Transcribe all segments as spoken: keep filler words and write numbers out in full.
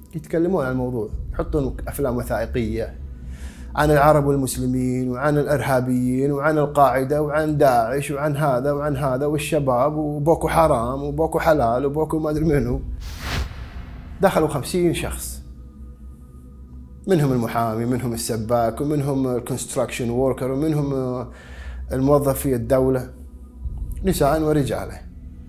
يتكلمون عن الموضوع، يحطون افلام وثائقيه عن العرب والمسلمين وعن الارهابيين وعن القاعده وعن داعش وعن هذا وعن هذا والشباب وبوكو حرام وبوكو حلال وبوكو ما ادري منو. دخلوا خمسين شخص، منهم المحامي، منهم السباك، ومنهم الكونستراكشن ووركر، ومنهم الموظف في الدوله، نساء ورجاله.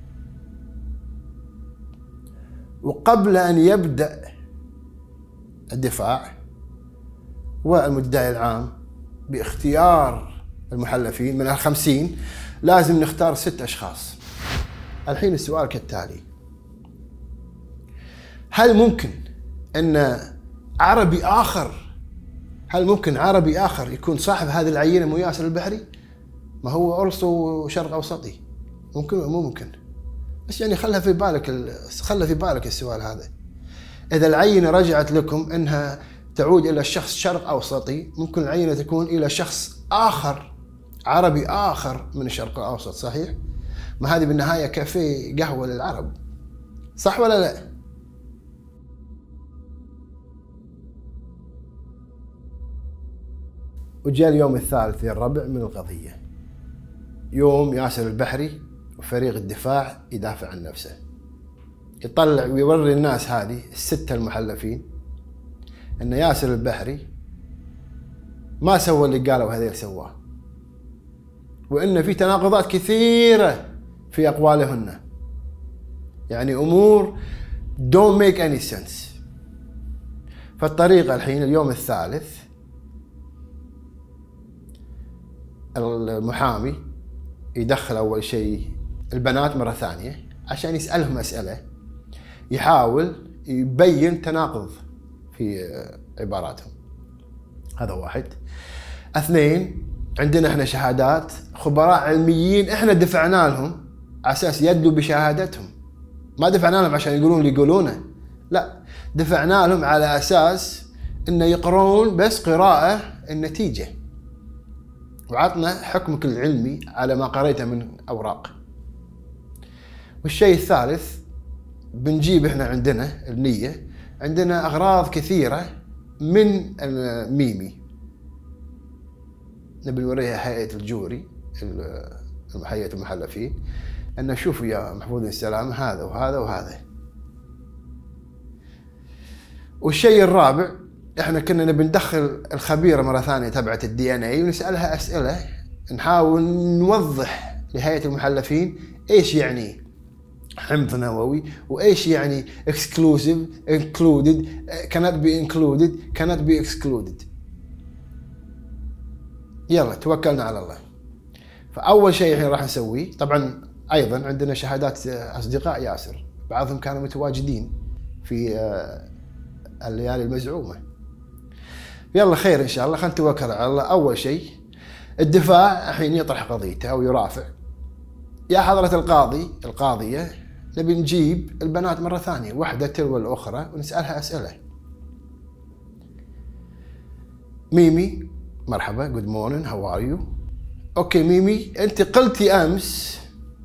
وقبل ان يبدأ الدفاع والمدعي العام باختيار المحلفين من الخمسين، لازم نختار ست أشخاص. الحين السؤال كالتالي: هل ممكن أن عربي آخر هل ممكن عربي آخر يكون صاحب هذه العينة مو ياسر البحري؟ ما هو أرسو شرق أوسطي، ممكن ولا مو ممكن؟ بس يعني خلها في بالك ال... خلها في بالك السؤال هذا. إذا العينة رجعت لكم أنها تعود إلى شخص شرق أوسطي، ممكن العينة تكون إلى شخص آخر عربي آخر من الشرق الأوسط، صحيح؟ ما هذه بالنهاية كافيه قهوة للعرب، صح ولا لا؟ وجاء اليوم الثالث يا الربع من القضية، يوم ياسر البحري وفريق الدفاع يدافع عن نفسه، يطلع ويوري الناس هذه الستة المحلفين أن ياسر البحري ما سوى اللي قالوا هذيل سواه، وإن في تناقضات كثيرة في أقوالهن، يعني أمور don't make any sense. فالطريقة الحين اليوم الثالث المحامي يدخل أول شيء البنات مرة ثانية عشان يسألهم أسئلة، يحاول يبين تناقض في عباراتهم. هذا واحد. اثنين، عندنا احنا شهادات خبراء علميين احنا دفعنا لهم على اساس يدلوا بشهادتهم، ما دفعنا لهم عشان يقولون اللي يقولونه، لا، دفعنا لهم على اساس انه يقرون بس قراءة النتيجة، وعطنا حكمك العلمي على ما قريته من اوراق. والشيء الثالث، بنجيب احنا عندنا النية، عندنا اغراض كثيرة من الميمي نبي نوريها هيئة الجوري، هيئة المحلفين، ان شوفوا يا محفوظ السلام هذا وهذا وهذا. والشيء الرابع، احنا كنا نبي ندخل الخبيرة مرة ثانية تبعت الدي ان اي ونسألها اسئلة، نحاول نوضح لهيئة المحلفين ايش يعني حمض نووي، وايش يعني exclusive included cannot be included cannot be excluded. يلا توكلنا على الله. فاول شيء الحين راح نسويه، طبعا ايضا عندنا شهادات اصدقاء ياسر، بعضهم كانوا متواجدين في الليالي المزعومه. يلا خير ان شاء الله، خلينا نتوكل على الله. اول شيء الدفاع الحين يطرح قضيته او يرافع: يا حضرة القاضي القاضية، نبي نجيب البنات مرة ثانية واحدة تلو الأخرى ونسألها أسئلة. ميمي مرحبا، good morning how are you. أوكي ميمي، أنت قلتي أمس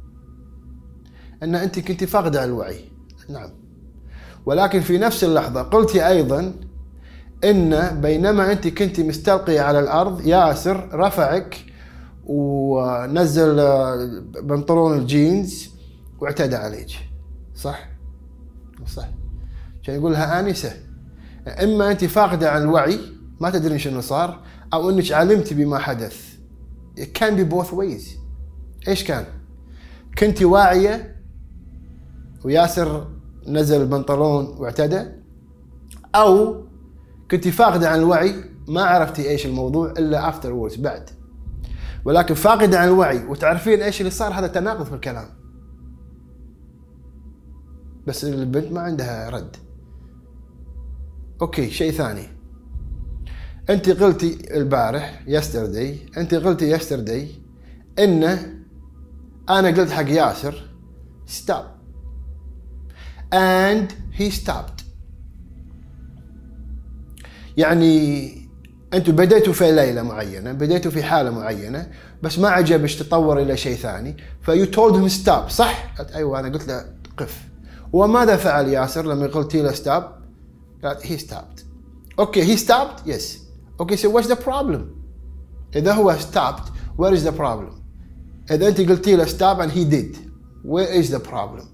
أن أنت كنت فاقدة الوعي، نعم، ولكن في نفس اللحظة قلتي أيضا أن بينما أنت كنت مستلقية على الأرض ياسر رفعك ونزل بنطلون الجينز واعتدى عليك، صح؟ صح. عشان يقول لها آنسة، إما أنت فاقدة عن الوعي ما تدرين شنو صار، أو أنك علمتي بما حدث. It can be both ways. إيش كان؟ كنت واعية وياسر نزل البنطلون واعتدى، أو كنت فاقدة عن الوعي ما عرفتي إيش الموضوع إلا afterwards بعد، ولكن فاقدة عن الوعي وتعرفين ايش اللي صار. هذا تناقض في الكلام، بس البنت ما عندها رد. اوكي شيء ثاني، انت قلتي البارح yesterday انت قلتي yesterday ان انا قلت حق ياسر stop and he stopped. يعني انتوا بديتوا في ليلة معينة، بديتوا في حالة معينة، بس ما عجبش تطور الى شيء ثاني، فيو told him stop، صح؟ قلت ايوه انا قلت له قف. وماذا فعل ياسر لما قلتي له stop؟ قالت he stopped. Okay, he stopped? Yes. Okay, so what's the problem? إذا هو stopped, where is the problem? إذا أنت قلتي له stop and he did, where is the problem?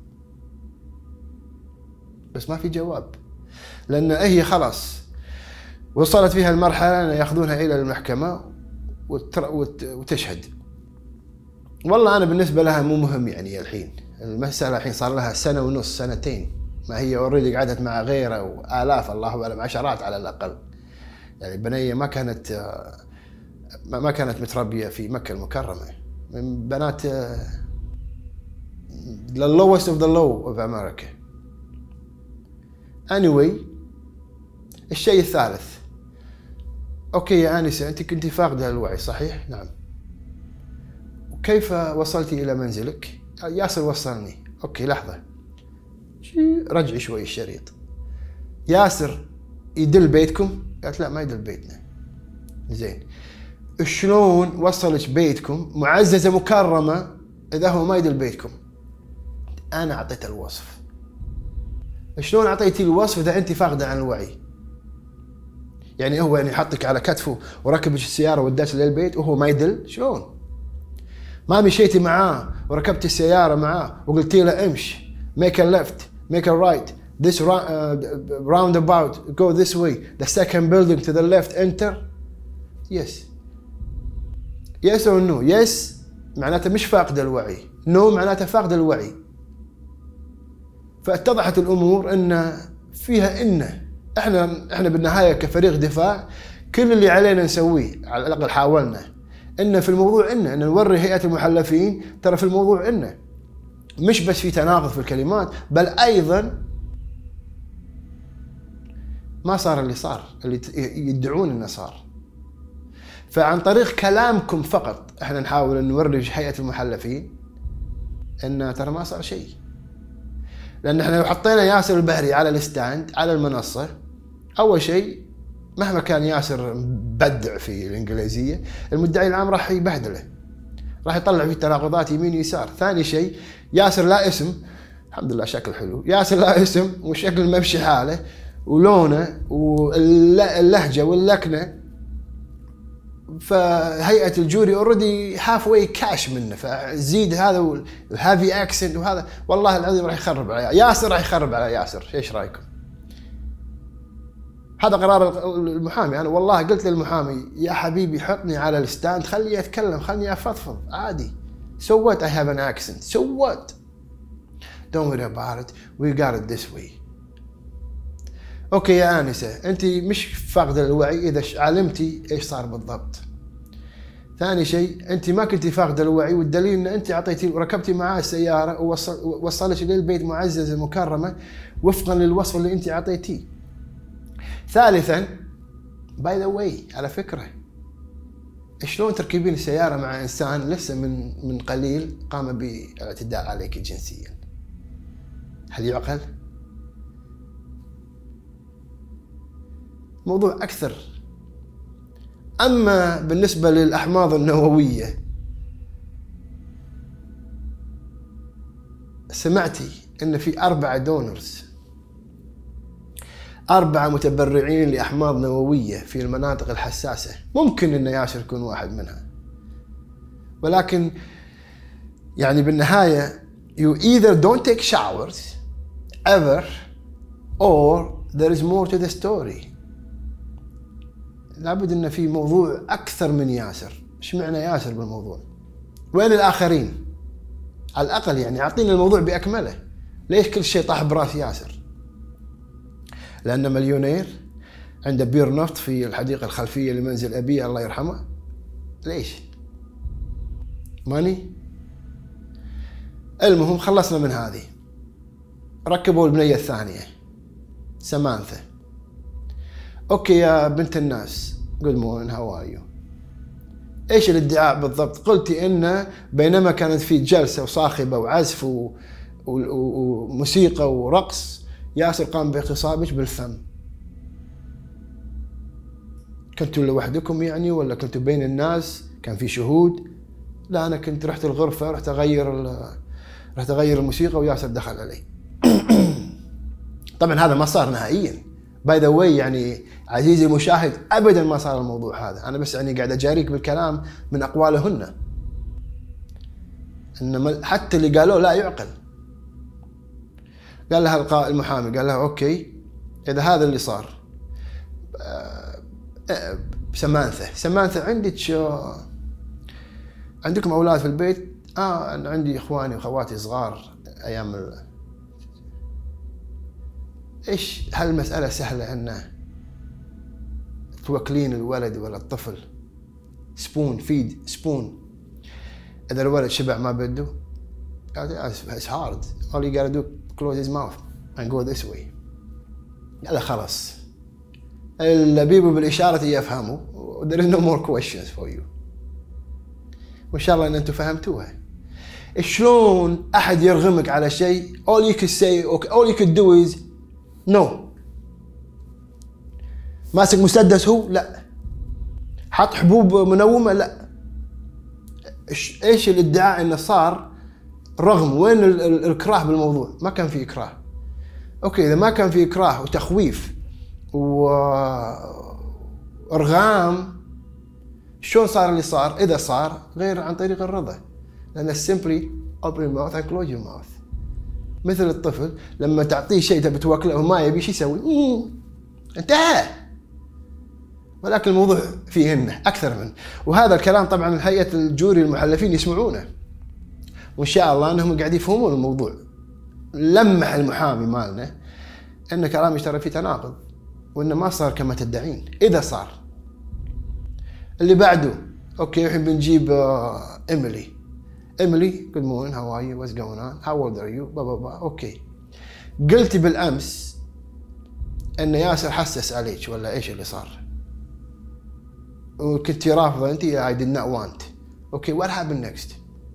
بس ما في جواب، لأن هي خلاص وصلت فيها المرحلة أن يأخذونها إلى المحكمة وتشهد. والله أنا بالنسبة لها مو مهم يعني الحين، المسألة الحين صار لها سنة ونص سنتين، ما هي اوريدي قعدت مع غيره وآلاف الله أعلم عشرات على الأقل. يعني بنية ما كانت ما كانت متربية في مكة المكرمة، من بنات the lowest of the low of America. Anyway، الشيء الثالث، اوكي يا آنسة انت كنت فاقدة الوعي صحيح؟ نعم. وكيف وصلتي الى منزلك؟ ياسر وصلني. اوكي لحظة، رجعي شوي الشريط. ياسر يدل بيتكم؟ قالت لا ما يدل بيتنا. زين، شلون وصلك بيتكم معززة مكرمة اذا هو ما يدل بيتكم؟ انا اعطيته الوصف. شلون اعطيتي الوصف اذا انت فاقدة عن الوعي؟ يعني هو يعني حطك على كتفه وركبك السيارة وداك للبيت وهو ما يدل؟ شلون؟ ما مشيتي معاه وركبتي السيارة معاه وقلتي له امشي make a left make a right this roundabout go this way the second building to the left enter yes yes or no yes معناته مش فاقد الوعي no معناته فاقد الوعي. فاتضحت الامور ان فيها ان احنا احنا بالنهايه كفريق دفاع كل اللي علينا نسويه على الاقل حاولنا ان في الموضوع ان ان نوري هيئه المحلفين ترى في الموضوع انه مش بس في تناقض في الكلمات، بل ايضا ما صار اللي صار اللي يدعون انه صار. فعن طريق كلامكم فقط احنا نحاول ان نوري هيئه المحلفين ان ترى ما صار شيء. لان احنا لو حطينا ياسر البهري على الستاند على المنصه، اول شيء مهما كان ياسر مبدع في الانجليزيه المدعي العام راح يبهدله، راح يطلع فيه تناقضات يمين يسار. ثاني شيء ياسر لا اسم، الحمد لله شكل حلو، ياسر لا اسم وشكل ممشي حاله ولونه واللهجه واللكنه، فهيئه الجوري اوريدي هاف واي كاش منه، فزيد هذا والهافي اكسنت وهذا والله العظيم راح يخرب على ياسر، راح يخرب على ياسر. ايش رايكم؟ هذا قرار المحامي. انا والله قلت للمحامي يا حبيبي حطني على الستاند خليني اتكلم خليني افضفض عادي. So what I have an accent. So what? Don't worry about it. We got it this way. اوكي يا آنسة انت مش فاقدة الوعي اذا علمتي ايش صار بالضبط. ثاني شيء انت ما كنتي فاقدة الوعي، والدليل ان انت اعطيتي وركبتي معاه السيارة ووصلت للبيت معززة مكرمة وفقا للوصف اللي انت اعطيتيه. ثالثا باي ذا واي على فكرة، شلون تركبين السيارة مع انسان لسه من من قليل قام بالاعتداء عليك جنسيا؟ هل يعقل؟ موضوع اكثر. اما بالنسبة للاحماض النووية، سمعتي ان في اربعة دونرز، أربعة متبرعين لأحماض نووية في المناطق الحساسة. ممكن أن ياسر يكون واحد منها، ولكن يعني بالنهاية you either don't take showers ever or there is more to the story. لابد أن في موضوع أكثر من ياسر. إيش معنى ياسر بالموضوع؟ وين الآخرين؟ على الأقل يعني أعطينا الموضوع بأكمله. ليش كل شيء طاح براس ياسر؟ لأنه مليونير عنده بير نفط في الحديقة الخلفية لمنزل أبيه الله يرحمه؟ ليش؟ ماني؟ المهم خلصنا من هذه. ركبوا البنية الثانية سمانثا. اوكي يا بنت الناس، good morning how are you؟ ايش الادعاء بالضبط؟ قلتي انه بينما كانت في جلسة وصاخبة وعزف و... و... وموسيقى ورقص، ياسر قام باغتصابك بالفم. كنتوا لوحدكم يعني ولا كنتوا بين الناس؟ كان في شهود؟ لا انا كنت رحت الغرفة، رحت اغير ال... رحت اغير الموسيقى وياسر دخل علي. طبعا هذا ما صار نهائيا، باي ذا واي يعني عزيزي المشاهد ابدا ما صار الموضوع هذا، انا بس يعني قاعد اجاريك بالكلام من اقوالهن، ان حتى اللي قالوه لا يعقل. قال لها المحامي، قال لها اوكي اذا هذا اللي صار سمانثة سمانثة عندك عندكم اولاد في البيت؟ اه انا عندي اخواني واخواتي صغار ايام ال... ايش هالمسألة سهلة انه توكلين الولد ولا الطفل سبون فيد سبون، اذا الولد شبع ما بده it's hard all you gotta do close his mouth and go this way. قال خلاص اللبيب بالإشارة يفهموا there is no more questions for you. وإن شاء الله أن أنتم فهمتوها. شلون أحد يرغمك على شيء all you could say all you could do is no. ماسك مسدس هو؟ لا. حط حبوب منومة؟ لا. إيش الادعاء إنه صار رغم؟ وين الإكراه بالموضوع؟ ما كان في إكراه. أوكي إذا ما كان في إكراه وتخويف وإرغام شلون صار اللي صار؟ إذا صار غير عن طريق الرضا، لأن simply open your mouth and close your mouth. مثل الطفل لما تعطيه شيء تبي توكله وما يبي شو يسوي؟ انتهى. ولكن الموضوع فيهن أكثر من، وهذا الكلام طبعا هيئة الجوري المحلفين يسمعونه، وإن شاء الله أنهم قاعد يفهمون الموضوع. لمح المحامي مالنا أن كلامي ترى في تناقض وإنه ما صار كما تدعين. إذا صار اللي بعده أوكي الحين بنجيب إيميلي. إيميلي good morning how are you what's going on how old are you بابا بابا أوكي. قلتي بالأمس أن ياسر حسس عليك ولا إيش اللي صار؟ وكنتي رافضة أنت I did not want. أوكي what happened next؟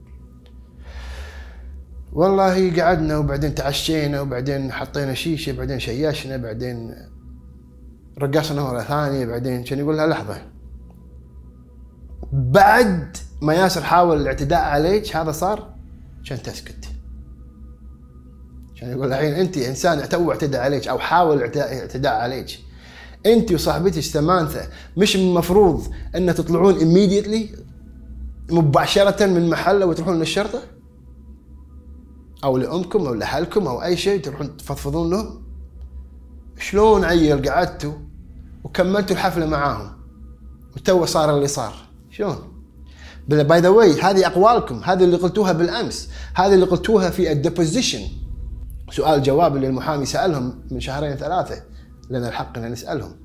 والله قعدنا وبعدين تعشينا وبعدين حطينا شيشة بعدين شيشنا بعدين رقصنا مرة ثانية بعدين كان يقول لها لحظة بعد ما ياسر حاول الاعتداء عليك هذا صار كان تسكت، كان يقول لها الحين انت انسان تو اعتدى عليك او حاول اعتداء عليك انت وصاحبتك سمانثة، مش المفروض ان تطلعون immediately مباشرة من محله وتروحون للشرطة او لامكم او لاهلكم او اي شيء تروحون تفضفضون لهم؟ شلون عيل قعدتوا وكملتوا الحفله معاهم وتو صار اللي صار؟ شلون؟ باي ذا واي هذه اقوالكم، هذه اللي قلتوها بالامس، هذه اللي قلتوها في الديبوزيشن، سؤال جواب اللي المحامي سالهم من شهرين ثلاثه، لنا الحق ان نسالهم.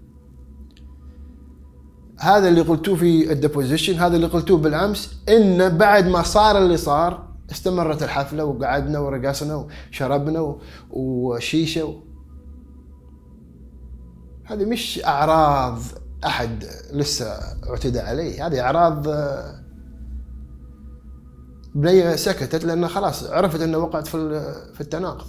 هذا اللي قلتوه في الديبوزيشن، هذا اللي قلتوه بالامس، ان بعد ما صار اللي صار استمرت الحفله وقعدنا ورقصنا وشربنا وشيشه و... هذه مش اعراض احد لسه اعتدى عليه، هذه اعراض بنيه سكتت لان خلاص عرفت انه وقعت في في التناقض.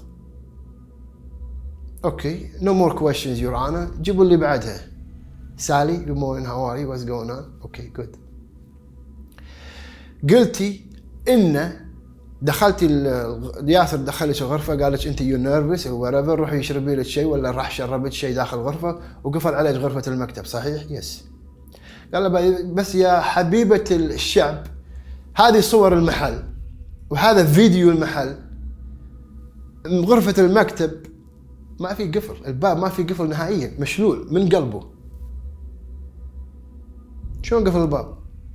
اوكي no more questions your honor. جيبوا اللي بعدها. سالي good morning how are you what's going on اوكي good. قلتي ان دخلتي ياسر دخلك الغرفه قالت انت يو نيرفس او whatever روحي يشربي لك شيء ولا راح شربت شيء داخل الغرفه وقفل عليك غرفه المكتب صحيح؟ يس. قال بس يا حبيبه الشعب هذه صور المحل وهذا فيديو المحل، غرفه المكتب ما في قفل، الباب ما في قفل نهائيا، مشلول من قلبه. شلون قفل الباب؟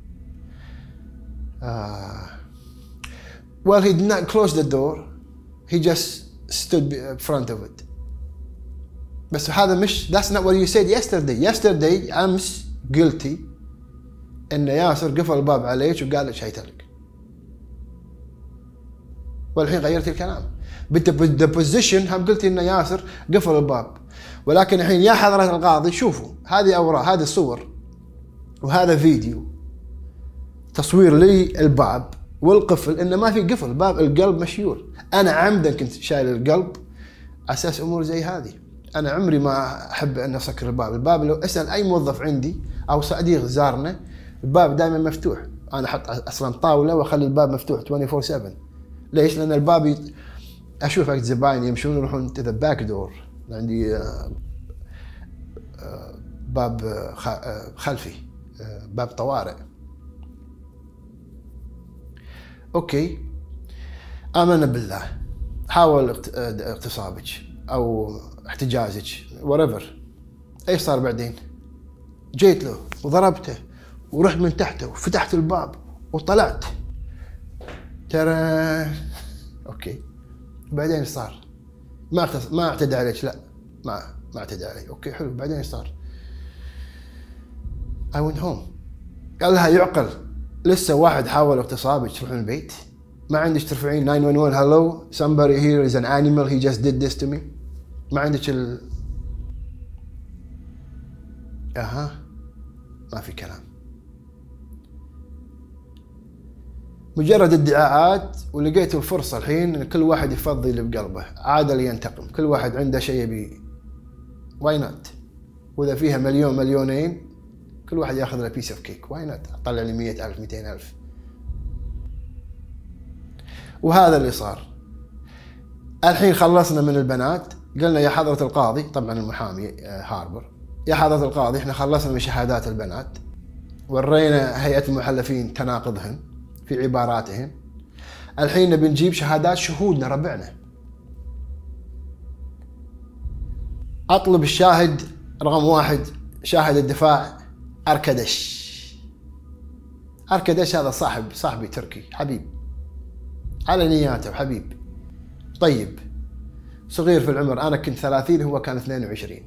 آه. Well, he did not close the door. He just stood in front of it. بس هذا مش that's not what you said yesterday. Yesterday أمس قلتي إن ياسر قفل الباب عليك وقال لك هيتلك. والحين غيرتي الكلام. بالديبوزيشن هم قلتي إن ياسر قفل الباب. ولكن الحين يا حضرة القاضي شوفوا هذه أوراق، هذه صور وهذا فيديو تصوير للباب والقفل، انه ما في قفل، باب القلب مشيول. انا عمدا كنت شايل القلب اساس امور زي هذه. انا عمري ما احب ان اسكر الباب، الباب لو اسال اي موظف عندي او صديق زارنا الباب دائما مفتوح. انا احط اصلا طاوله واخلي الباب مفتوح أربعة وعشرين سبعة. ليش؟ لان الباب يت... اشوف زباين يمشون يروحون تو ذا باك دور، عندي باب خلفي، باب طوارئ. اوكي، آمنا بالله، حاول اغتصابك او احتجازك whatever. ايش صار بعدين؟ جيت له وضربته ورحت من تحته وفتحت الباب وطلعت. ترى اوكي، بعدين ايش صار؟ ما اغتص... ما اعتدى عليك؟ لا، ما ما اعتدى علي. اوكي حلو، بعدين ايش صار؟ I went home. قال لها يعقل لسه واحد حاول اغتصابك تروحين البيت؟ ما عندك ترفعين ناين ون ون hello somebody here is an animal he just did this to me؟ ما عندك ال اها ما في كلام، مجرد ادعاءات. ولقيت الفرصة الحين ان كل واحد يفضي اللي بقلبه، عادل ينتقم، كل واحد عنده شيء يبي. واي نوت؟ واذا فيها مليون مليونين كل واحد ياخذ له بيس اوف كيك، واي نوت؟ اطلع لي مئة ألف مئتين ألف. وهذا اللي صار. الحين خلصنا من البنات، قلنا يا حضرة القاضي، طبعا المحامي هاربر، يا حضرة القاضي احنا خلصنا من شهادات البنات، ورينا هيئة المحلفين تناقضهن في عباراتهن، الحين نبي نجيب شهادات شهودنا ربعنا. اطلب الشاهد رقم واحد، شاهد الدفاع أركدش. أركدش هذا صاحب صاحبي تركي، حبيب على نياته وحبيب طيب، صغير في العمر، أنا كنت ثلاثين هو كان اثنين وعشرين.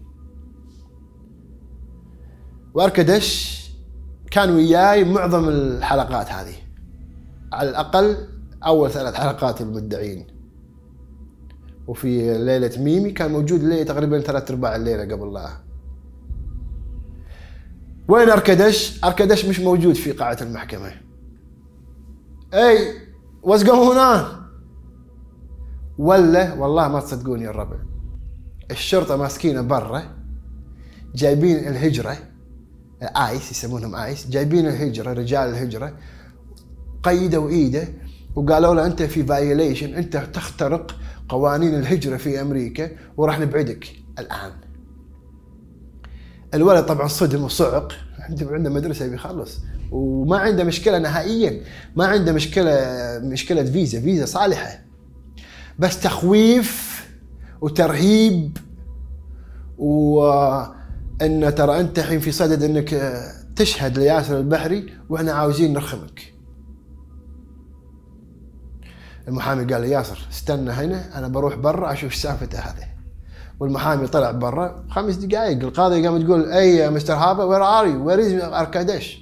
وأركدش كان وياي معظم الحلقات هذه، على الأقل أول ثلاث حلقات المدعين، وفي ليلة ميمي كان موجود لي تقريبا ثلاث أرباع الليلة قبل لا. وين أركدش؟ أركدش مش موجود في قاعة المحكمة. أي what's going on؟ ولا والله ما تصدقوني يا الربع، الشرطة ماسكينه برا، جايبين الهجرة آيس، يسمونهم آيس، جايبين الهجرة، رجال الهجرة، قيدوا إيده وقالوا له أنت في فايوليشن، أنت تخترق قوانين الهجرة في أمريكا وراح نبعدك الآن. الولد طبعا صدم وصعق، عنده مدرسة بيخلص وما عنده مشكلة نهائيا، ما عنده مشكلة مشكلة فيزا، فيزا صالحة، بس تخويف وترهيب، وأن ترى أنت الحين في صدد أنك تشهد لياسر البحري وإحنا عاوزين نرخمك. المحامي قال لي ياسر استنى هنا، أنا بروح برا أشوف سالفته هذه. والمحامي طلع برا خمس دقائق، القاضي قام تقول اي مستر هابا وير ار يو وير از أركدش.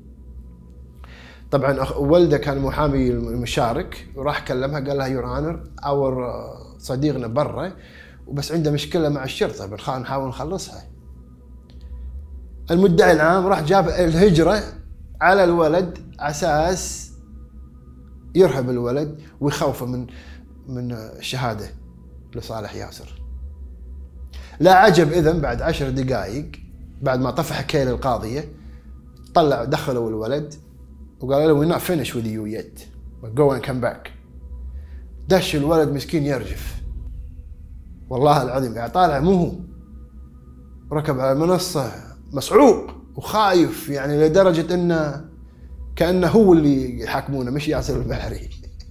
طبعا ولده كان محامي المشارك، وراح كلمها قال لها يور اونر اور صديقنا برا وبس عنده مشكله مع الشرطه، بنحاول نحاول نخلصها. المدعي العام راح جاب الهجره على الولد على اساس يرهب الولد ويخوفه من من الشهاده لصالح ياسر. لا عجب إذن بعد عشر دقائق بعد ما طفح كيل القاضية طلع دخلوا الولد وقالوا له we're not finished with you yet but go and come back. دش الولد مسكين يرجف، والله العظيم قاعد طالع مو هو، ركب على المنصة مسعوق وخايف، يعني لدرجة انه كأنه هو اللي يحاكمونه مش ياسر البحري.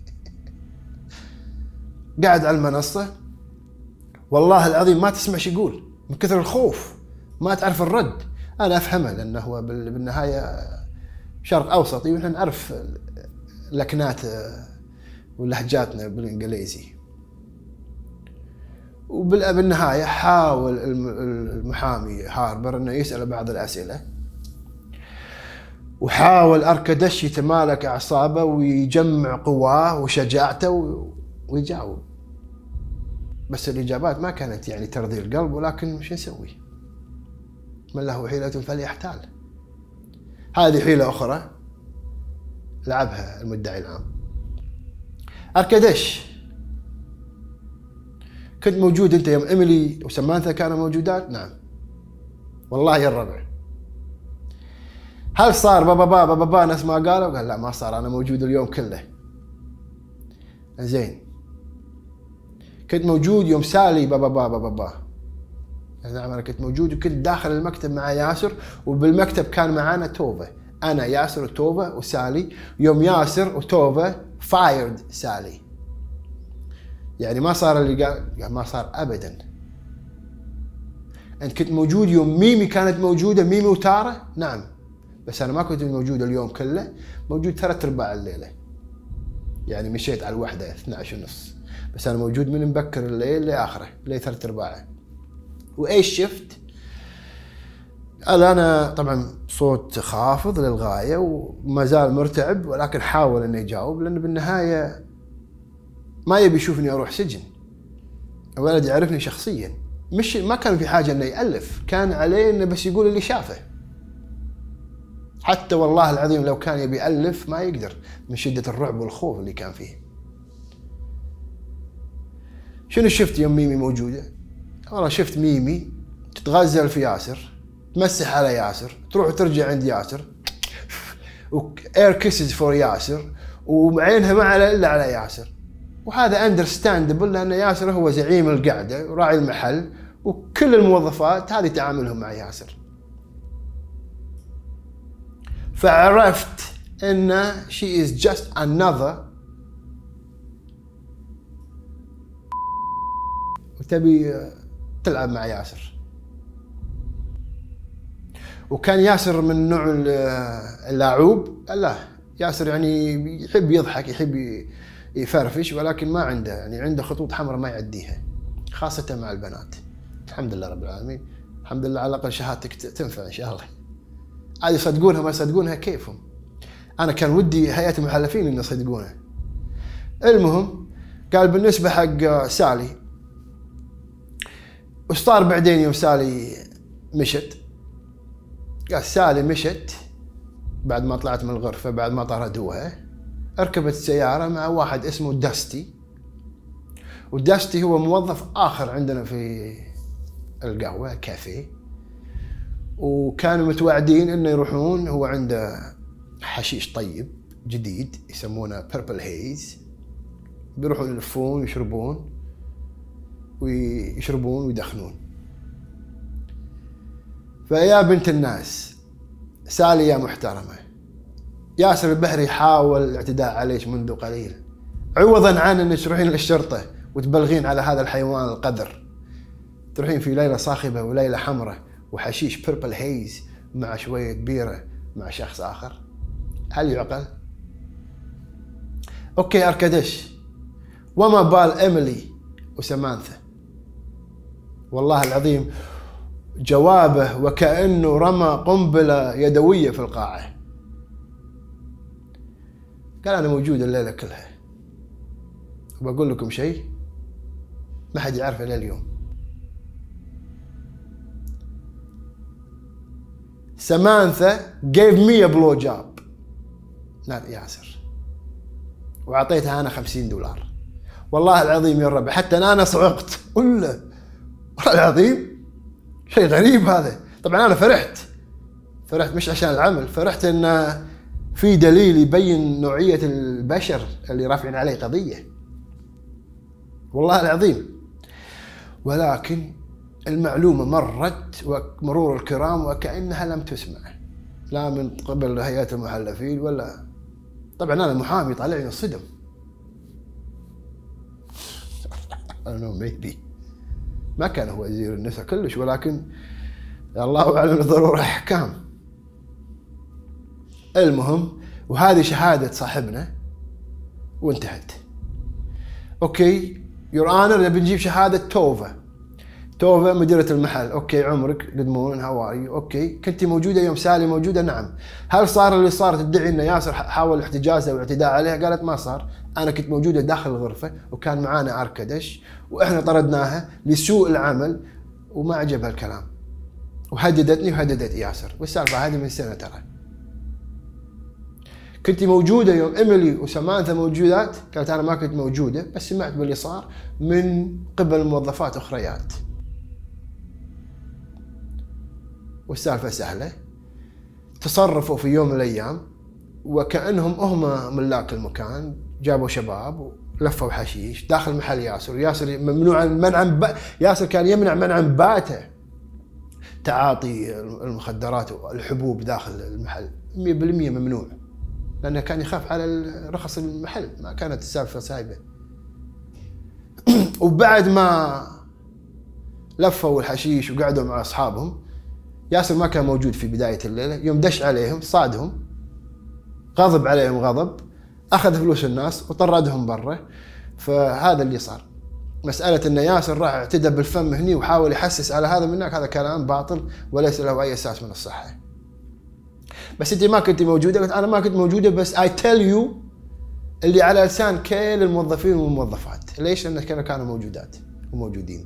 قاعد على المنصة والله العظيم ما تسمع شو يقول من كثر الخوف، ما تعرف الرد. انا افهمه لانه هو بالنهايه شرق اوسطي ونحن نعرف لكنات ولهجاتنا بالانجليزي. وبالنهايه حاول المحامي هاربر انه يسال بعض الاسئله، وحاول أركدش يتمالك اعصابه ويجمع قواه وشجاعته ويجاوب، بس الإجابات ما كانت يعني ترضي القلب، ولكن شو نسوي؟ من له حيلة فليحتال. هذه حيلة أخرى لعبها المدعي العام. أركدش كنت موجود أنت يوم إيميلي وسمانثا كانوا موجودات؟ نعم والله يا الربع. هل صار بابا بابا بابا ناس ما قالوا؟ قال لا ما صار، أنا موجود اليوم كله. زين كنت موجود يوم سالي بابا بابا بابا؟ نعم انا كنت موجود وكنت داخل المكتب مع ياسر، وبالمكتب كان معانا توفا، انا ياسر وتوفا وسالي. يوم ياسر وتوفا فايرد سالي، يعني ما صار اللي قال يعني ما صار ابدا. انت كنت موجود يوم ميمي كانت موجوده، ميمي وتارا؟ نعم، بس انا ما كنت موجود اليوم كله، موجود ثلاث ارباع الليله، يعني مشيت على الوحده اثني عشر ونص، بس انا موجود من مبكر الليل لاخره لي ثلاث ارباعه. وايش شفت؟ انا طبعا صوت خافض للغايه وما زال مرتعب، ولكن حاول اني اجاوب، لان بالنهايه ما يبي يشوفني اروح سجن. ولد يعرفني شخصيا، مش ما كان في حاجه انه يالف، كان عليه انه بس يقول اللي شافه. حتى والله العظيم لو كان يبي يالف ما يقدر من شده الرعب والخوف اللي كان فيه. شنو شفت يوم ميمي موجوده؟ والله شفت ميمي تتغزل في ياسر، تمسح على ياسر، تروح وترجع عند ياسر، اير كيسز فور ياسر، وعينها ما على الا على ياسر. وهذا اندرستاندبل، لان ياسر هو زعيم القعده وراعي المحل، وكل الموظفات هذه تعاملهم مع ياسر. فعرفت ان she is just another وتبي تلعب مع ياسر. وكان ياسر من نوع اللاعوب، لا ياسر يعني يحب يضحك، يحب يفرفش، ولكن ما عنده يعني عنده خطوط حمراء ما يعديها، خاصة مع البنات. الحمد لله رب العالمين، الحمد لله على الأقل شهادتك تنفع إن شاء الله. عاد يصدقونها ما يصدقونها كيفهم، أنا كان ودي هيئة المحلفين إن يصدقونها. المهم قال بالنسبة حق سالي، وش صار بعدين يوم سالي مشت؟ قال سالي مشت بعد ما طلعت من الغرفة، بعد ما طردوها، ركبت السيارة مع واحد اسمه داستي، وداستي هو موظف آخر عندنا في القهوة كافيه، وكانوا متوعدين انه يروحون، هو عنده حشيش طيب جديد يسمونه بيربل هيز، بيروحون يلفون ويشربون ويشربون ويدخنون. فيا بنت الناس، سالي يا محترمة، ياسر البحري حاول الاعتداء عليك منذ قليل، عوضا عن انك تروحين للشرطة وتبلغين على هذا الحيوان القذر، تروحين في ليلة صاخبة وليلة حمراء وحشيش بيربل هيز مع شوية بيرة مع شخص آخر. هل يعقل؟ اوكي اركدش، وما بال ايميلي وسامانثا؟ والله العظيم جوابه وكأنه رمى قنبلة يدوية في القاعة. قال أنا موجود الليلة كلها، وبقول لكم شيء ما حد يعرفه إلى اليوم. سامانثا gave me a blow job، نعم ياسر، وأعطيتها أنا خمسين دولار. والله العظيم يا رب حتى أنا صعقت، ولا والله العظيم شيء غريب هذا. طبعا أنا فرحت فرحت مش عشان العمل، فرحت إن في دليل يبين نوعية البشر اللي رافعين عليه قضية، والله العظيم. ولكن المعلومة مرت ومرور الكرام وكأنها لم تسمع، لا من قبل هيئة المحلفين ولا، طبعا أنا محامي طالعني الصدم. أنا maybe ما كان هو وزير النساء كلش، ولكن الله أعلم الضرورة أحكام. المهم وهذه شهادة صاحبنا وانتهت. اوكي يور اونر، نبي نجيب شهادة توفا. توفا مديرة المحل. اوكي عمرك؟ جود مورنينج هاو ار يو؟ اوكي كنتي موجودة يوم سالي موجودة؟ نعم. هل صار اللي صار تدعي ان ياسر حاول احتجازها واعتداء عليها؟ قالت ما صار، انا كنت موجودة داخل الغرفة وكان معانا اركدش واحنا طردناها لسوء العمل وما عجبها الكلام وهددتني وهددت ياسر، والسالفة هذه من سنة ترى. كنت موجودة يوم إيميلي وسامانثا موجودات؟ قالت أنا ما كنت موجودة، بس سمعت باللي صار من قبل موظفات أخريات. والسالفة سهلة، تصرفوا في يوم من الأيام وكأنهم هم ملاك المكان، جابوا شباب ولفوا حشيش داخل محل ياسر. ياسر ممنوع منعا ب... ياسر كان يمنع منعا باته تعاطي المخدرات والحبوب داخل المحل مئة بالمئة ممنوع، لأنه كان يخاف على رخص المحل، ما كانت السالفة سايبة. وبعد ما لفوا الحشيش وقعدوا مع أصحابهم، ياسر ما كان موجود في بداية الليلة. يوم دش عليهم صادهم، غضب عليهم غضب، أخذ فلوس الناس وطردهم برا. فهذا اللي صار. مسألة أن ياسر راح اعتدى بالفم هني وحاول يحسس على هذا منك، هذا كلام باطل وليس له أي أساس من الصحة. بس أنت ما كنت موجودة. قلت أنا ما كنت موجودة، بس I tell you اللي على لسان كل الموظفين والموظفات. ليش؟ لأن كانوا كانوا موجودات وموجودين.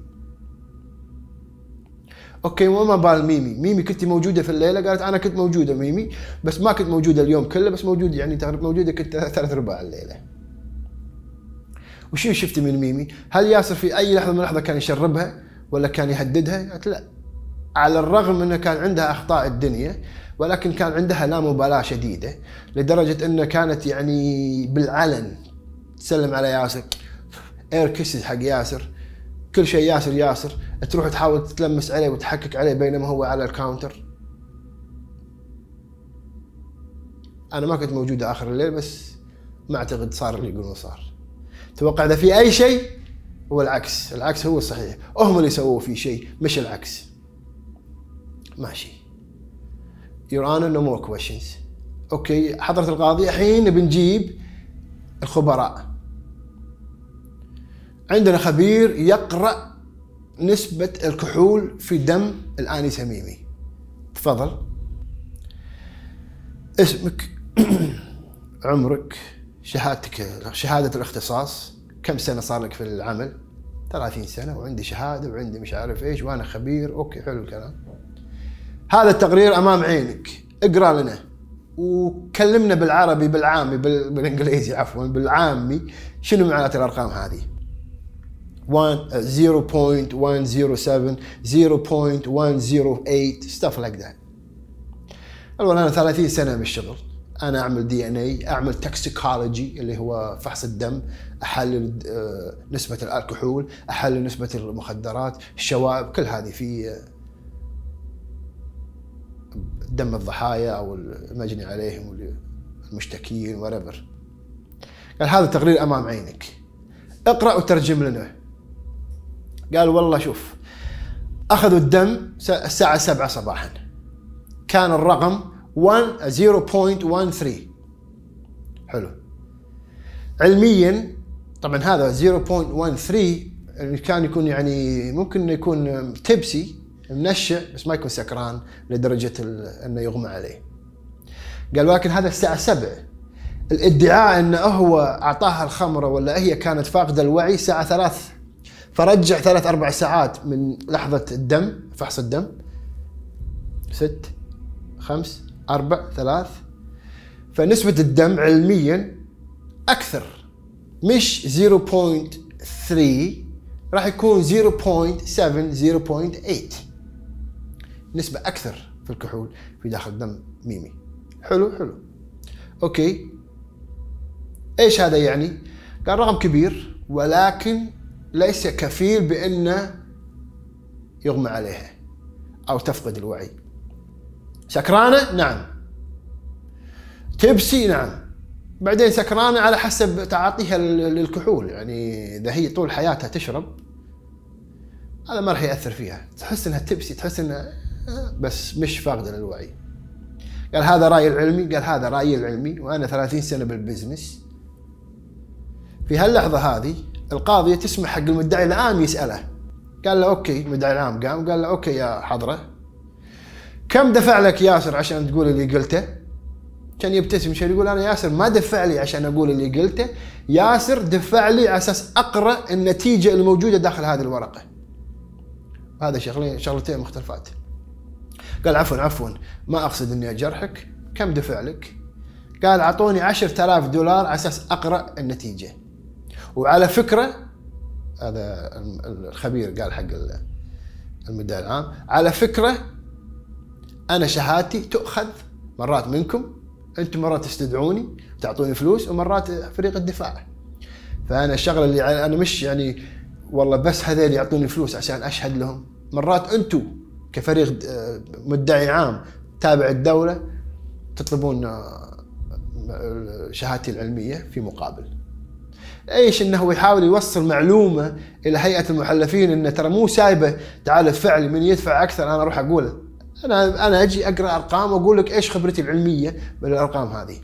اوكي، وما بال ميمي. ميمي كنت موجوده في الليله؟ قالت انا كنت موجوده ميمي، بس ما كنت موجوده اليوم كله، بس موجود يعني تقريبا موجوده كنت ثلاث ارباع الليله. وشو شفتي من ميمي؟ هل ياسر في اي لحظه من اللحظه كان يشربها ولا كان يهددها؟ قالت لا، على الرغم انه كان عندها اخطاء الدنيا، ولكن كان عندها لا مبالاه شديده، لدرجه انه كانت يعني بالعلن تسلم على ياسر، اير كيسز حق ياسر، كل شيء ياسر ياسر، تروح تحاول تتلمس عليه وتحكك عليه بينما هو على الكاونتر. انا ما كنت موجوده اخر الليل، بس ما اعتقد صار اللي يقولون صار. توقع اذا في اي شيء هو العكس، العكس هو الصحيح، هم اللي سووا في شيء مش العكس. ماشي. Your Honor, no more questions. اوكي حضرة القاضي، الحين بنجيب الخبراء. عندنا خبير يقرأ نسبة الكحول في دم الآنسة ميمي. تفضل. اسمك، عمرك، شهادتك، شهادة الاختصاص، كم سنة صار لك في العمل؟ ثلاثين سنة، وعندي شهادة وعندي مش عارف ايش، وانا خبير. اوكي حلو الكلام. هذا التقرير امام عينك، اقرا لنا وكلمنا بالعربي بالعامي بالانجليزي عفوا بالعامي شنو معنات الارقام هذه؟ zero point one zero seven zero point one zero eight stuff like that. الولا انا ثلاثين سنه بالشغل، انا اعمل دي ان اي، اعمل توكسيكولوجي اللي هو فحص الدم، احلل نسبه الكحول، احلل نسبه المخدرات، الشوائب، كل هذه في دم الضحايا او المجني عليهم المشتكين وريفر. قال هذا التقرير امام عينك، اقرا وترجم لنا. قال والله شوف، اخذوا الدم الساعه سبعة صباحا، كان الرقم zero point one three. حلو. علميا طبعا هذا zero point one three كان يكون يعني ممكن يكون تبسي منشع، بس ما يكون سكران لدرجه انه يغمى عليه. قال ولكن هذا الساعه سبعة، الادعاء انه هو اعطاها الخمره ولا هي كانت فاقده الوعي الساعه ثلاث، فرجع ثلاث اربع ساعات من لحظه الدم، فحص الدم، ست خمس اربع ثلاث، فنسبه الدم علميا اكثر، مش zero point three، راح يكون zero point seven zero point eight، نسبه اكثر في الكحول في داخل دم ميمي. حلو حلو. اوكي ايش هذا يعني؟ قال رقم كبير ولكن ليس كفيل بانه يغمى عليها او تفقد الوعي. سكرانه؟ نعم. تبسي؟ نعم. بعدين سكرانه على حسب تعاطيها للكحول، يعني اذا هي طول حياتها تشرب هذا ما راح ياثر فيها، تحس انها تبسي، تحس انها بس مش فاقده للوعي. قال هذا رايي العلمي. قال هذا رايي العلمي وانا ثلاثين سنه بالبزنس. في هاللحظه هذه القاضيه تسمح حق المدعي العام يساله. قال له اوكي، المدعي العام قام قال له اوكي يا حضره، كم دفع لك ياسر عشان تقول اللي قلته؟ كان يبتسم شوي يقول انا ياسر ما دفع لي عشان اقول اللي قلته، ياسر دفع لي على اساس اقرا النتيجه الموجوده داخل هذه الورقه. هذا شغلين شغلتين مختلفات. قال عفوا عفوا ما اقصد اني اجرحك، كم دفع لك؟ قال اعطوني عشرة آلاف دولار على اساس اقرا النتيجه. وعلى فكره، هذا الخبير قال حق المدعي العام، على فكره انا شهادتي تؤخذ مرات منكم، انتم مرات تستدعوني وتعطوني فلوس، ومرات فريق الدفاع. فانا الشغله اللي انا مش يعني والله بس هذول يعطوني فلوس عشان اشهد لهم، مرات انتم كفريق مدعي عام تابع الدولة تطلبون شهادتي العلمية في مقابل. ايش؟ انه يحاول يوصل معلومة الى هيئة المحلفين انه ترى مو سايبة تعال ادفع لي، من يدفع اكثر انا اروح اقوله. انا انا اجي اقرا ارقام واقول لك ايش خبرتي العلمية بالارقام هذه.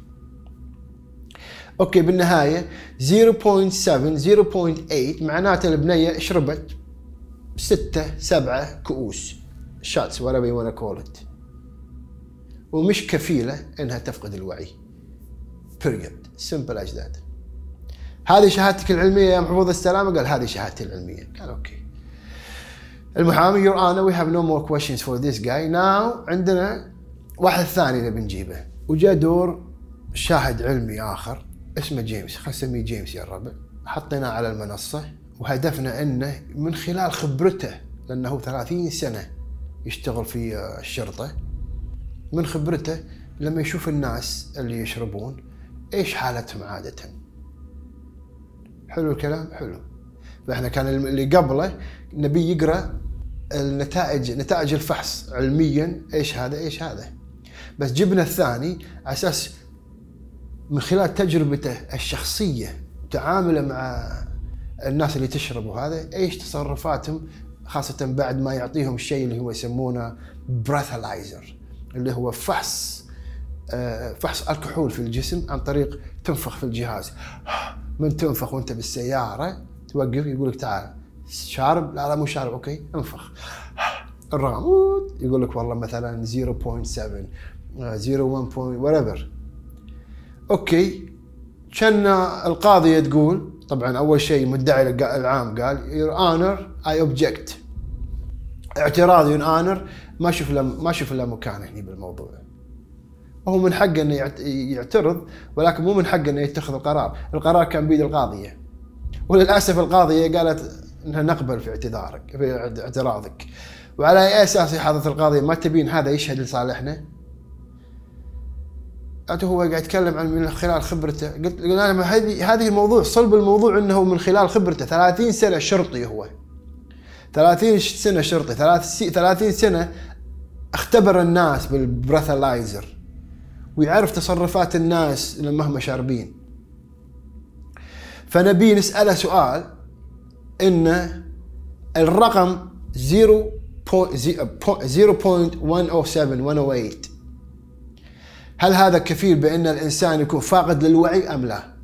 اوكي بالنهاية صفر فاصلة سبعة صفر فاصلة ثمانية معناته البنية شربت ستة سبعة كؤوس shots whatever you wanna call it، ومش كفيلة انها تفقد الوعي. period simple as that. هذه شهادتك العلمية يا محفوظ السلامة؟ قال هذه شهادتي العلمية. قال اوكي. المحامي your honor we have no more questions for this guy now. عندنا واحد ثاني نبي نجيبه، وجاء دور شاهد علمي اخر اسمه جيمس، خلينا نسميه جيمس يا الربع. حطيناه على المنصة وهدفنا انه من خلال خبرته، لانه ثلاثين سنة يشتغل في الشرطة، من خبرته لما يشوف الناس اللي يشربون ايش حالتهم عادة. حلو الكلام؟ حلو. فاحنا كان اللي قبله نبي يقرا النتائج، نتائج الفحص علميا ايش هذا ايش هذا، بس جبنا الثاني على اساس من خلال تجربته الشخصية تعامله مع الناس اللي تشرب وهذا ايش تصرفاتهم، خاصة بعد ما يعطيهم الشيء اللي هو يسمونه breathalyzer اللي هو فحص فحص الكحول في الجسم عن طريق تنفخ في الجهاز. من تنفخ وانت بالسيارة توقف يقول لك تعال شارب، لا لا مو شارب، اوكي انفخ الرقم يقول لك والله مثلا صفر فاصلة سبعة صفر واحد whatever. اوكي كان القاضية تقول طبعا اول شيء مدعي العام قال your honor I object، اعتراضي your honor ما اشوف له ما اشوف له مكان هنا بالموضوع. هو من حقه انه يعترض ولكن مو من حقه انه يتخذ القرار، القرار كان بيد القاضية، وللاسف القاضية قالت انها نقبل في اعتذارك في اعتراضك. وعلى اي اساس يا حضرة القاضية ما تبين هذا يشهد لصالحنا؟ هو قاعد يتكلم عن من خلال خبرته. قلت له هذه هذه الموضوع صلب الموضوع انه من خلال خبرته، ثلاثين سنة شرطي، هو ثلاثين سنة شرطي، ثلاثين سنة اختبر الناس بالبريثالايزر ويعرف تصرفات الناس لما هم شاربين. فنبي نسأله سؤال ان الرقم صفر فاصلة واحد صفر سبعة واحد صفر ثمانية هل هذا كفيل بأن الإنسان يكون فاقد للوعي أم لا؟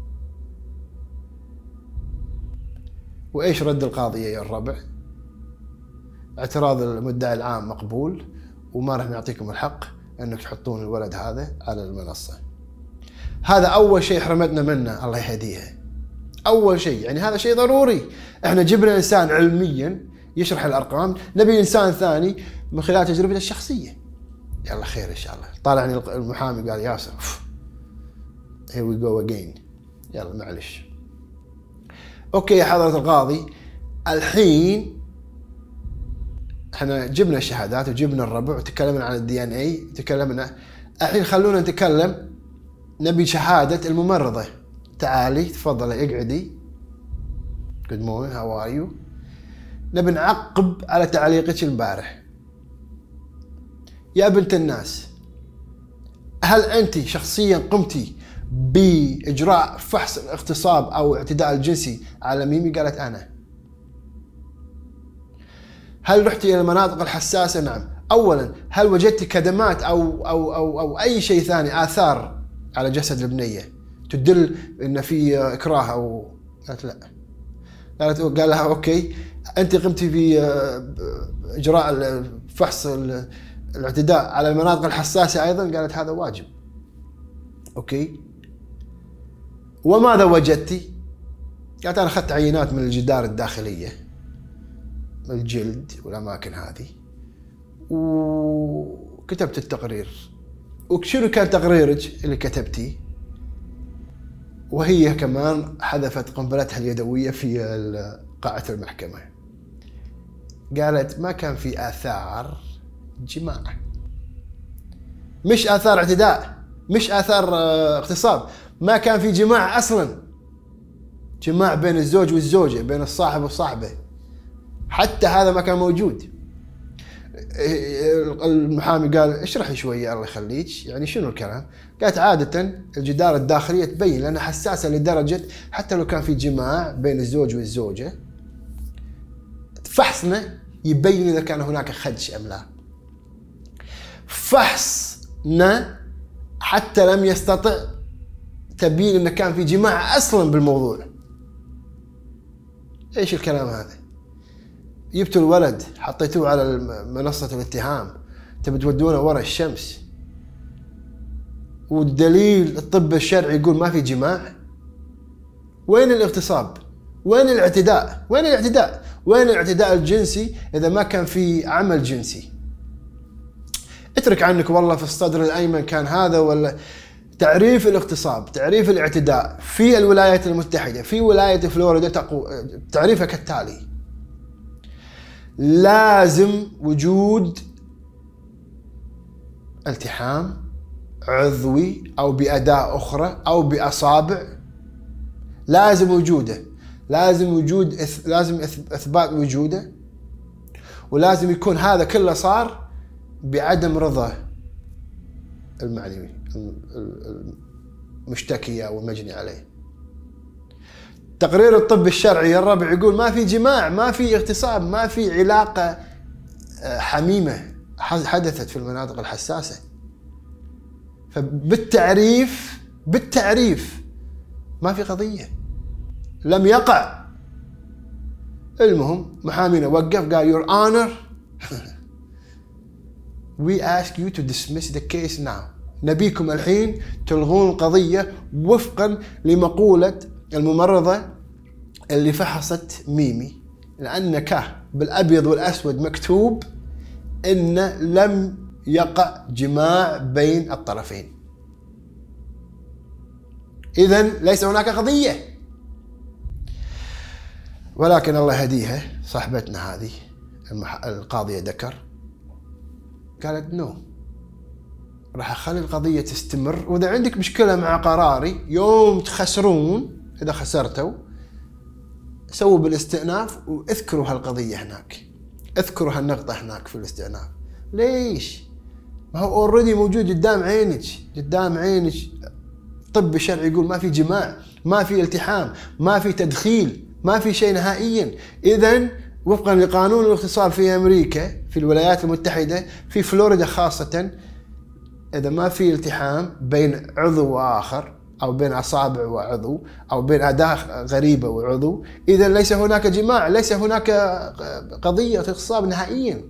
وإيش رد القاضية يا الربع؟ اعتراض المدعي العام مقبول وما راح نعطيكم الحق أنك تحطون الولد هذا على المنصة. هذا أول شيء حرمتنا منه الله يهديها. أول شيء يعني هذا شيء ضروري. إحنا جبنا إنسان علميا يشرح الأرقام، نبي إنسان ثاني من خلال تجربته الشخصية. يلا خير ان شاء الله. طالعني المحامي قال ياسر here we go again. يلا معلش. اوكي يا حضرة القاضي، الحين احنا جبنا الشهادات وجبنا الربع وتكلمنا عن الدي ان اي، تكلمنا الحين خلونا نتكلم، نبي شهادة الممرضة. تعالي تفضلي اقعدي. good morning how are you. نبي نعقب على تعليقك البارح. يا بنت الناس، هل أنت شخصيا قمتي بإجراء فحص الاغتصاب أو اعتداء الجنسي على ميمي؟ قالت أنا. هل رحتي إلى المناطق الحساسة؟ نعم. أولا هل وجدتي كدمات أو أو أو أو أي شيء ثاني آثار على جسد البنية تدل إن في إكراه أو؟ قالت لا. قالت قال لها أوكي أنت قمتي بإجراء فحص الاعتداء على المناطق الحساسة أيضا؟ قالت هذا واجب. أوكي وماذا وجدتي؟ قالت أنا أخذت عينات من الجدار الداخلية من الجلد والأماكن هذه وكتبت التقرير. وشنو كان تقريرك اللي كتبتيه؟ وهي كمان حذفت قنبلتها اليدوية في قاعة المحكمة. قالت ما كان في آثار جماع، مش آثار اعتداء، مش آثار اغتصاب، ما كان في جماع أصلا، جماع بين الزوج والزوجة، بين الصاحب والصاحبة، حتى هذا ما كان موجود. المحامي قال اشرحي شويه الله يخليك، يعني شنو الكلام؟ قالت عاده الجدار الداخليه تبين لانها حساسه لدرجه حتى لو كان في جماع بين الزوج والزوجه فحصنا يبين اذا كان هناك خدش ام لا. فحصنا حتى لم يستطع تبين انه كان في جماع اصلا بالموضوع. ايش الكلام هذا؟ جبتوا الولد حطيتوه على منصة الاتهام تبي تودونه ورا الشمس، والدليل الطب الشرعي يقول ما في جماع. وين الاغتصاب؟ وين الاعتداء؟ وين الاعتداء؟ وين الاعتداء الجنسي اذا ما كان في عمل جنسي؟ اترك عنك والله في الصدر الايمن كان هذا ولا. تعريف الاغتصاب، تعريف الاعتداء في الولايات المتحدة في ولاية فلوريدا تقو... تعريفها كالتالي: لازم وجود التحام عضوي او بأداة اخرى او باصابع، لازم وجوده، لازم وجود إث... لازم اثبات وجوده، ولازم يكون هذا كله صار بعدم رضا المعني المشتكي او المجني عليه. تقرير الطب الشرعي الرابع يقول ما في جماع، ما في اغتصاب، ما في علاقة حميمة حدثت في المناطق الحساسة. فبالتعريف بالتعريف ما في قضية، لم يقع. المهم محامينا وقف قال your honor we ask you to dismiss the case now. نبيكم الحين تلغون القضية وفقا لمقولة الممرضة اللي فحصت ميمي، لأنك بالأبيض والأسود مكتوب إن لم يقع جماع بين الطرفين. إذن ليس هناك قضية. ولكن الله يهديها صاحبتنا هذه القاضية دكر قالت نو، راح اخلي القضية تستمر، واذا عندك مشكلة مع قراري يوم تخسرون اذا خسرتوا سووا بالاستئناف واذكروا هالقضية هناك، اذكروا هالنقطة هناك في الاستئناف. ليش؟ ما هو اوريدي موجود قدام عينك، قدام عينك طب الشرعي يقول ما في جماع، ما في التحام، ما في تدخيل، ما في شيء نهائيا. اذا وفقا لقانون الاغتصاب في امريكا في الولايات المتحدة في فلوريدا خاصة، إذا ما في التحام بين عضو وآخر أو بين أصابع وعضو أو بين أداة غريبة وعضو، إذا ليس هناك جماع، ليس هناك قضية اغتصاب نهائيا.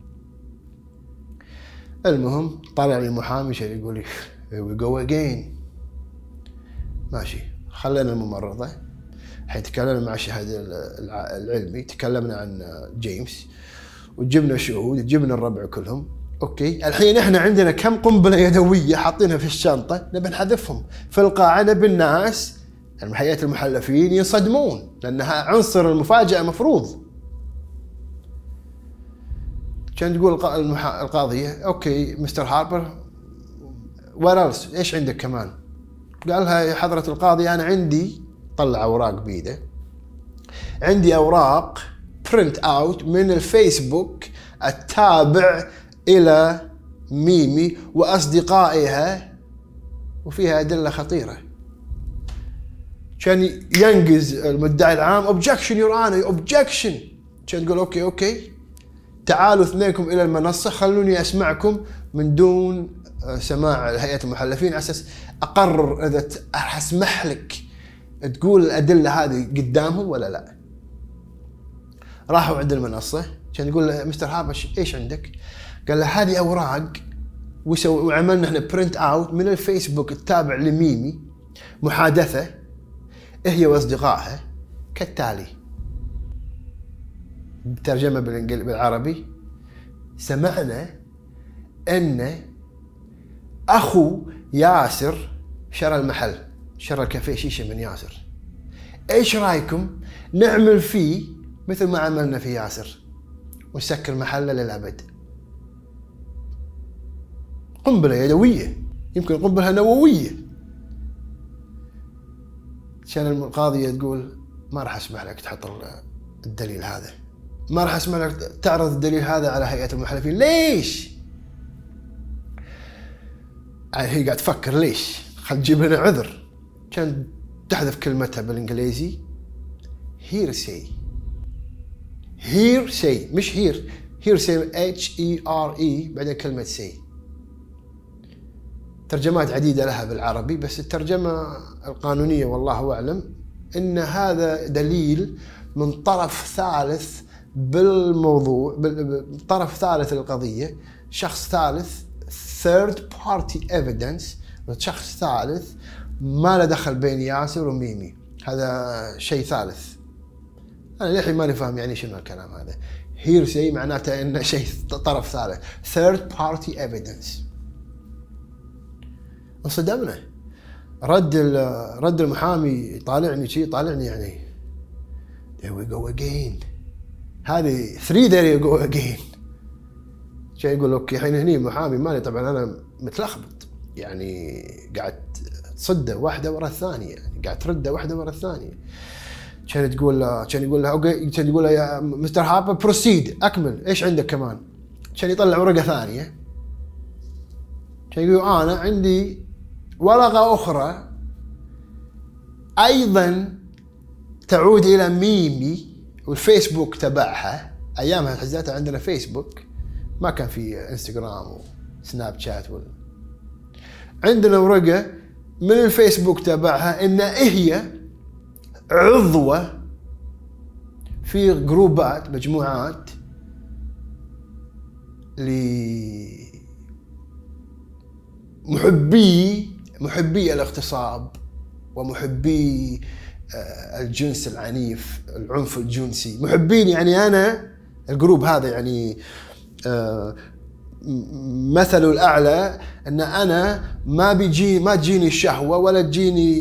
المهم طلع لي المحامي شيء يقول لي we go again. ماشي، خلينا الممرضة الحين تكلمنا مع الشهاد العلمي، تكلمنا عن جيمس وجبنا شهود، جبنا الربع كلهم. اوكي، الحين احنا عندنا كم قنبله يدويه حاطينها في الشنطه نبي نحذفهم في القاعه، نبي الناس هيئه المحلفين ينصدمون لانها عنصر المفاجاه مفروض. كان تقول القاضيه اوكي مستر هاربر وير ايش عندك كمان؟ قالها يا حضره القاضي انا عندي، طلع اوراق بيده، عندي اوراق برنت اوت من الفيسبوك التابع إلى ميمي وأصدقائها وفيها أدلة خطيرة. كان ينقز المدعي العام objection your honor objection. كان تقول أوكي أوكي تعالوا اثنينكم إلى المنصة خلوني أسمعكم من دون سماع هيئة المحلفين على أساس أقرر إذا أسمح لك تقول الأدلة هذه قدامهم ولا لا. راحوا عند المنصة كان يقول مستر هاربر إيش عندك؟ قال له هذه أوراق وسوي وعملنا احنا برنت اوت من الفيسبوك التابع لميمي، محادثة هي واصدقائها كالتالي. ترجمة بالعربي: سمعنا ان اخو ياسر شرى المحل، شرى الكافيه شيشة من ياسر، ايش رايكم نعمل فيه مثل ما عملنا في ياسر ونسكر محله للأبد؟ قنبلة يدوية، يمكن قنبلة نووية. كان القاضية تقول ما راح اسمح لك تحط الدليل هذا، ما راح اسمح لك تعرض الدليل هذا على هيئة المحلفين. ليش؟ يعني هي قاعد تفكر ليش؟ خل تجيب لنا عذر. كان تحذف كلمتها بالانجليزي hearsay. hearsay مش hear. hearsay H E R E بعدين كلمة say. ترجمات عديدة لها بالعربي، بس الترجمة القانونية والله أعلم إن هذا دليل من طرف ثالث بالموضوع، طرف ثالث للقضية، شخص ثالث third party evidence، شخص ثالث ما له دخل بين ياسر وميمي. هذا شيء ثالث. أنا للحين ماني فاهم يعني شنو الكلام هذا. hearsay معناته إنه شيء طرف ثالث third party evidence. انصدمنا. رد رد المحامي يطالعني شيء، يطالعني يعني there we go again. هذه three there you go again. شيء يقول اوكي الحين هني المحامي مالي طبعا انا متلخبط، يعني قاعد تصده واحده ورا الثانيه، يعني قاعد ترده واحده ورا الثانيه. كان تقول كان يقول له اوكي، كان يقول له يا مستر هابر بروسيد، اكمل ايش عندك كمان؟ كان يطلع ورقه ثانيه. كان يقول انا عندي ورقه اخرى ايضا تعود الى ميمي والفيسبوك تبعها. ايامها حزتها عندنا فيسبوك، ما كان في انستغرام وسناب شات ولا. عندنا ورقه من الفيسبوك تبعها ان هي عضوه في جروبات مجموعات لمحبي محبي الاغتصاب ومحبي الجنس العنيف، العنف الجنسي. محبين يعني انا الجروب هذا يعني مثله الاعلى ان انا ما بيجي ما تجيني الشهوه ولا تجيني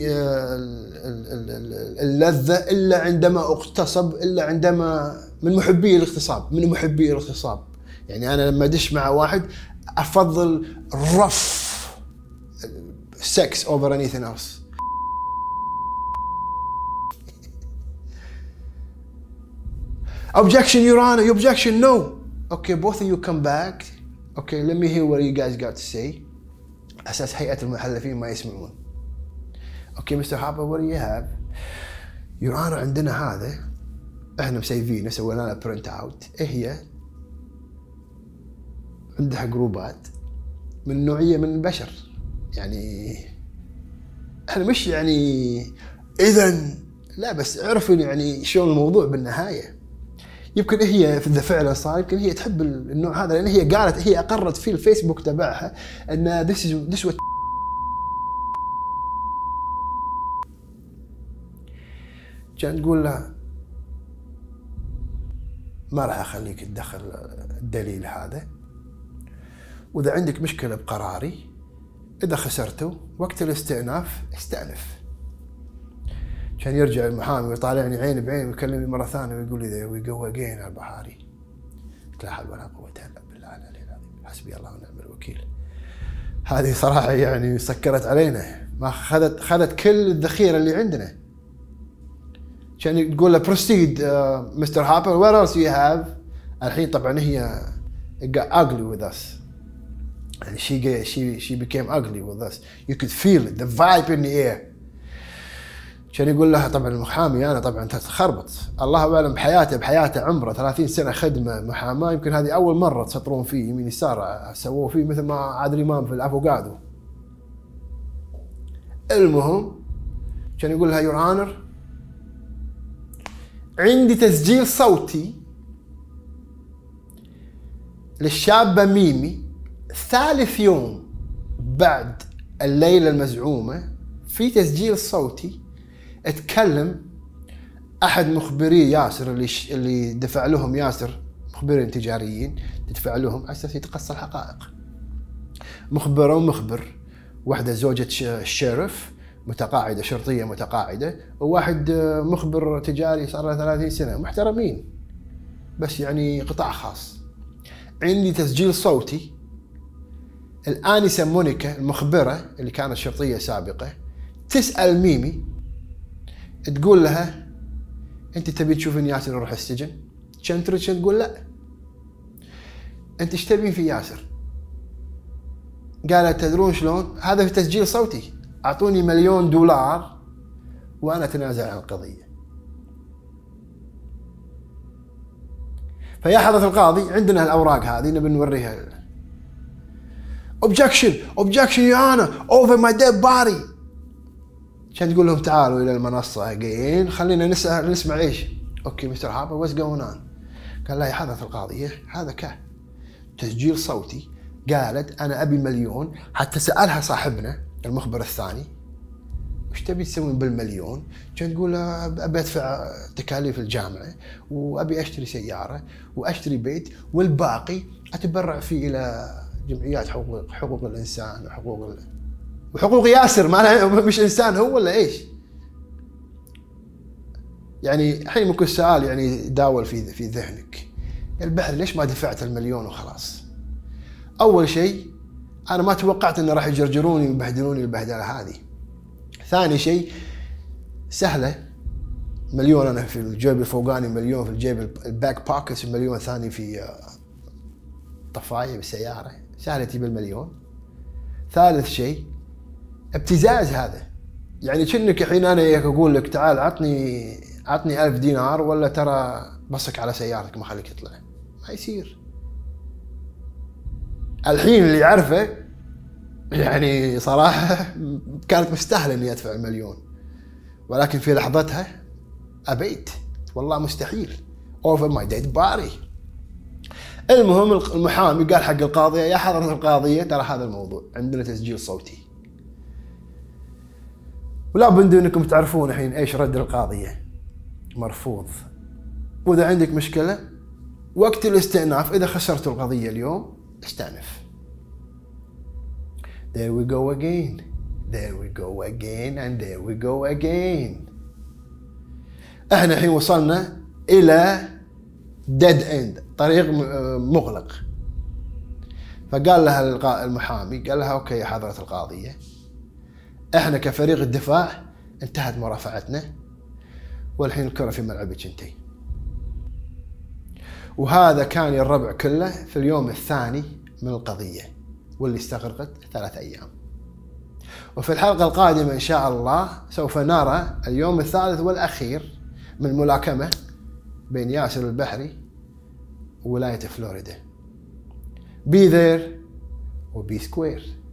اللذه الا عندما اغتصب، الا عندما من محبي الاغتصاب، من محبي الاغتصاب. يعني انا لما ادش مع واحد افضل الرف sex over anything else. Objection, Your Honor. Your objection, no. Okay, both of you come back. Okay, let me hear what you guys got to say. أساس هيئة المحلفين ما يسمعون. Okay, Mister Harper, what do you have? Your Honor, عندنا هذا احنا مسيفينه، سوينا له print out. إيه هي؟ عندها جروبات من نوعية من البشر. يعني احنا مش يعني إذن لا، بس عرفوا يعني شلون الموضوع بالنهاية. يمكن هي اذا فعلا صار يمكن هي تحب النوع هذا، لان هي قالت، هي اقرت في الفيسبوك تبعها ان this is this what كان تقول لها ما راح اخليك تدخل الدليل هذا، واذا عندك مشكله بقراري اذا خسرته وقت الاستئناف استأنف. كان يرجع المحامي ويطالعني عين بعين ويكلمني مرة ثانية ويقول لي ذا وي جو اجين البحاري. لا حول ولا قوة إلا بالله العلي العظيم، حسبي الله ونعم الوكيل. هذه صراحة يعني سكرت علينا، ما خذت خذت كل الذخيرة اللي عندنا. كان تقول له proceed مستر هابر what else you have. الحين طبعا هي got ugly with us. And she she she became ugly with us. You could feel it, the vibe in the air. كان يقول لها طبعا المحامي انا طبعا تخربط، الله اعلم بحياته بحياته عمره ثلاثين سنه خدمه محاماه، يمكن هذه اول مره تسطرون فيه يمين يسار، سووه فيه مثل ما عادل امام في الافوكادو. المهم كان يقول لها يور اونر عندي تسجيل صوتي للشابه ميمي ثالث يوم بعد الليله المزعومه، في تسجيل صوتي اتكلم احد مخبري ياسر اللي ش... اللي دفع لهم ياسر، مخبرين تجاريين تدفع لهم على اساس يتقصى الحقائق. مخبره ومخبر، واحده زوجة الشرف متقاعده شرطيه متقاعده، وواحد مخبر تجاري صار له ثلاثين سنه، محترمين بس يعني قطاع خاص. عندي تسجيل صوتي الآنسة مونيكا المخبرة اللي كانت شرطية سابقة تسأل ميمي، تقول لها انت تبي تشوفين ياسر يروح السجن؟ كان ترد تقول لا انت ايش تبين في ياسر؟ قالت تدرون شلون؟ هذا في تسجيل صوتي، اعطوني مليون دولار وانا اتنازل عن القضيه. فيا حضرة القاضي عندنا الاوراق هذه نبي نوريها. اوبجكشن اوبجكشن يا انا اوفر ماي ديد باري. كان تقول لهم تعالوا الى المنصه جايين خلينا نسال نسمع ايش. اوكي مستر هابر واتس جوين اون؟ قال لا يا حضرة القاضي هذا كه تسجيل صوتي، قالت انا ابي مليون. حتى سالها صاحبنا المخبر الثاني وش تبي تسوين بالمليون؟ كان تقول ابي ادفع تكاليف الجامعه وابي اشتري سياره واشتري بيت والباقي اتبرع فيه الى جمعيات حقوق حقوق الانسان وحقوق ال... وحقوق ياسر. ما مش انسان هو ولا ايش؟ يعني الحين ممكن السؤال يعني داول في في ذهنك البحر ليش ما دفعت المليون وخلاص؟ اول شيء انا ما توقعت انه راح يجرجروني ويبهدلوني البهدله هذه. ثاني شيء سهله، مليون انا في الجيب الفوقاني، مليون في الجيب الباك باكس، مليون ثاني في طفايه بالسياره، سهله تجيب المليون. ثالث شيء ابتزاز هذا، يعني كأنك الحين انا اقول لك تعال عطني عطني ألف دينار ولا ترى بصك على سيارتك ما خليك تطلع، ما يصير. الحين اللي يعرفه يعني صراحة كانت مستاهلة اني ادفع المليون، ولكن في لحظتها ابيت والله مستحيل اوفر ماي ديد باري. المهم المحامي قال حق القاضية يا حضرة القاضية ترى هذا الموضوع عندنا تسجيل صوتي، ولا بد انكم تعرفون الحين ايش رد القاضية، مرفوض. واذا عندك مشكلة وقت الاستئناف اذا خسرتوا القضية اليوم استأنف. There we go again. There we go again and there we go again. احنا الحين وصلنا الى dead end، طريق مغلق. فقال لها المحامي قال لها اوكي يا حضرة القاضية احنا كفريق الدفاع انتهت مرافعتنا والحين الكرة في ملعبك انتي. وهذا كان الربع كله في اليوم الثاني من القضية واللي استغرقت ثلاث أيام. وفي الحلقة القادمة إن شاء الله سوف نرى اليوم الثالث والأخير من الملاكمة بين ياسر البحري وولاية فلوريدا. Be there or be square.